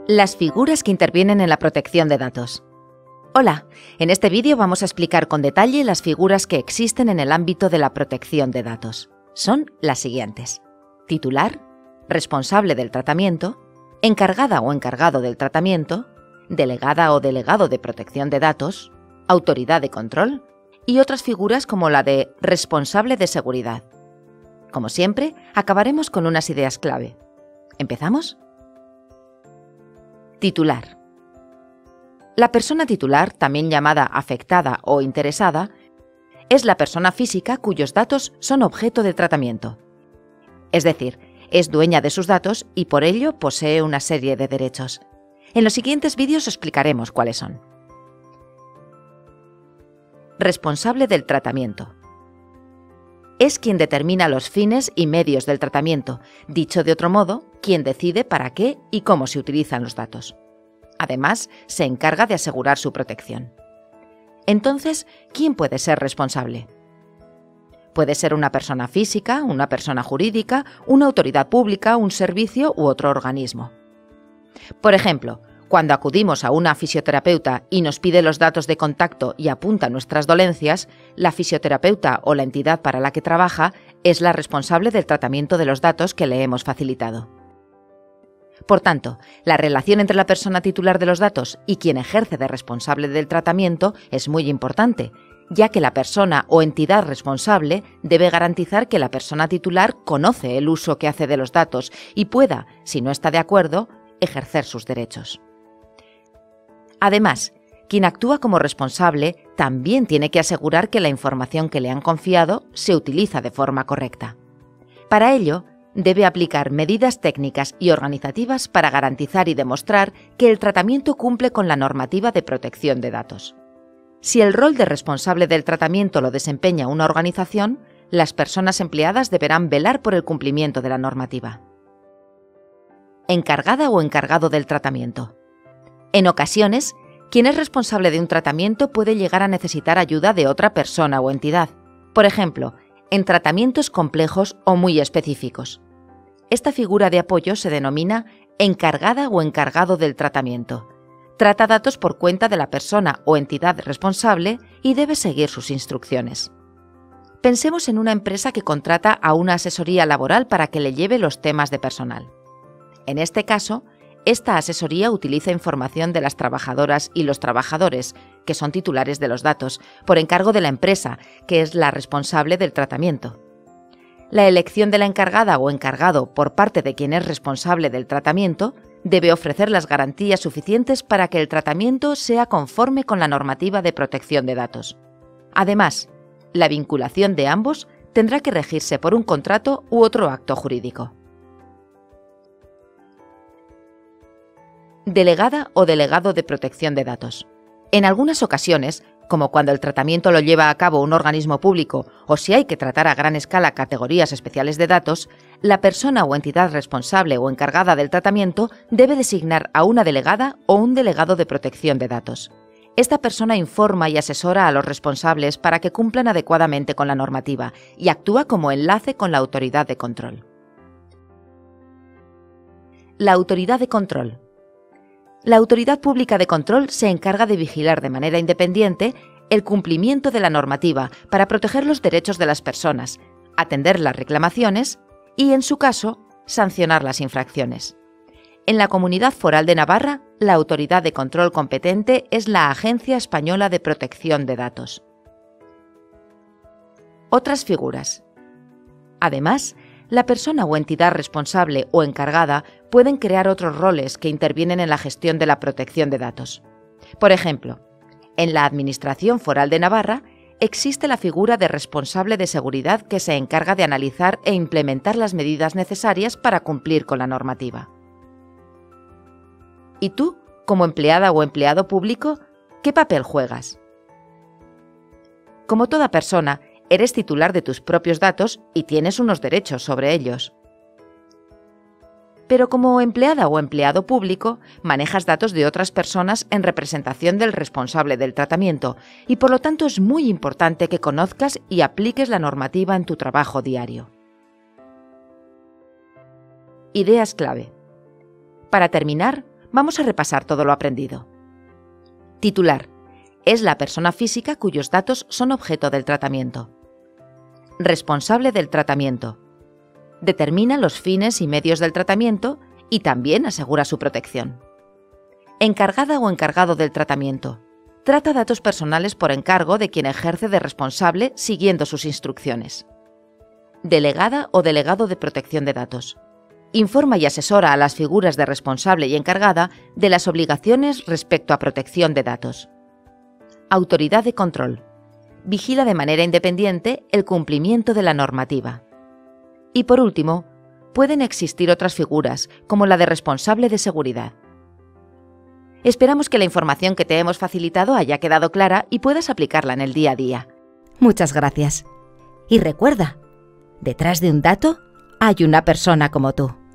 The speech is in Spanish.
Las figuras que intervienen en la protección de datos. Hola, en este vídeo vamos a explicar con detalle las figuras que existen en el ámbito de la protección de datos. Son las siguientes: titular, responsable del tratamiento, encargada o encargado del tratamiento, delegada o delegado de protección de datos, autoridad de control y otras figuras como la de responsable de seguridad. Como siempre, acabaremos con unas ideas clave. ¿Empezamos? Titular. La persona titular, también llamada afectada o interesada, es la persona física cuyos datos son objeto de tratamiento. Es decir, es dueña de sus datos y por ello posee una serie de derechos. En los siguientes vídeos explicaremos cuáles son. Responsable del tratamiento. Es quien determina los fines y medios del tratamiento, dicho de otro modo, quien decide para qué y cómo se utilizan los datos. Además, se encarga de asegurar su protección. Entonces, ¿quién puede ser responsable? Puede ser una persona física, una persona jurídica, una autoridad pública, un servicio u otro organismo. Por ejemplo, cuando acudimos a una fisioterapeuta y nos pide los datos de contacto y apunta nuestras dolencias, la fisioterapeuta o la entidad para la que trabaja es la responsable del tratamiento de los datos que le hemos facilitado. Por tanto, la relación entre la persona titular de los datos y quien ejerce de responsable del tratamiento es muy importante, ya que la persona o entidad responsable debe garantizar que la persona titular conoce el uso que hace de los datos y pueda, si no está de acuerdo, ejercer sus derechos. Además, quien actúa como responsable también tiene que asegurar que la información que le han confiado se utiliza de forma correcta. Para ello, debe aplicar medidas técnicas y organizativas para garantizar y demostrar que el tratamiento cumple con la normativa de protección de datos. Si el rol de responsable del tratamiento lo desempeña una organización, las personas empleadas deberán velar por el cumplimiento de la normativa. Encargada o encargado del tratamiento. En ocasiones, quien es responsable de un tratamiento puede llegar a necesitar ayuda de otra persona o entidad. Por ejemplo, en tratamientos complejos o muy específicos. Esta figura de apoyo se denomina encargada o encargado del tratamiento. Trata datos por cuenta de la persona o entidad responsable y debe seguir sus instrucciones. Pensemos en una empresa que contrata a una asesoría laboral para que le lleve los temas de personal. En este caso, esta asesoría utiliza información de las trabajadoras y los trabajadores, que son titulares de los datos, por encargo de la empresa, que es la responsable del tratamiento. La elección de la encargada o encargado por parte de quien es responsable del tratamiento debe ofrecer las garantías suficientes para que el tratamiento sea conforme con la normativa de protección de datos. Además, la vinculación de ambos tendrá que regirse por un contrato u otro acto jurídico. Delegada o delegado de protección de datos. En algunas ocasiones, como cuando el tratamiento lo lleva a cabo un organismo público o si hay que tratar a gran escala categorías especiales de datos, la persona o entidad responsable o encargada del tratamiento debe designar a una delegada o un delegado de protección de datos. Esta persona informa y asesora a los responsables para que cumplan adecuadamente con la normativa y actúa como enlace con la autoridad de control. La autoridad de control. La autoridad pública de control se encarga de vigilar de manera independiente el cumplimiento de la normativa para proteger los derechos de las personas, atender las reclamaciones y, en su caso, sancionar las infracciones. En la Comunidad Foral de Navarra, la autoridad de control competente es la Agencia Española de Protección de Datos. Otras figuras. Además, la persona o entidad responsable o encargada pueden crear otros roles que intervienen en la gestión de la protección de datos. Por ejemplo, en la Administración Foral de Navarra existe la figura de responsable de seguridad que se encarga de analizar e implementar las medidas necesarias para cumplir con la normativa. ¿Y tú, como empleada o empleado público, qué papel juegas? Como toda persona, eres titular de tus propios datos y tienes unos derechos sobre ellos. Pero como empleada o empleado público, manejas datos de otras personas en representación del responsable del tratamiento y por lo tanto es muy importante que conozcas y apliques la normativa en tu trabajo diario. Ideas clave. Para terminar, Vamos a repasar todo lo aprendido. Titular: es la persona física cuyos datos son objeto del tratamiento. Responsable del tratamiento: determina los fines y medios del tratamiento y también asegura su protección. Encargada o encargado del tratamiento: trata datos personales por encargo de quien ejerce de responsable siguiendo sus instrucciones. Delegada o delegado de protección de datos: informa y asesora a las figuras de responsable y encargada de las obligaciones respecto a protección de datos. Autoridad de control: vigila de manera independiente el cumplimiento de la normativa. Y por último, pueden existir otras figuras, como la de responsable de seguridad. Esperamos que la información que te hemos facilitado haya quedado clara y puedas aplicarla en el día a día. Muchas gracias. Y recuerda, detrás de un dato hay una persona como tú.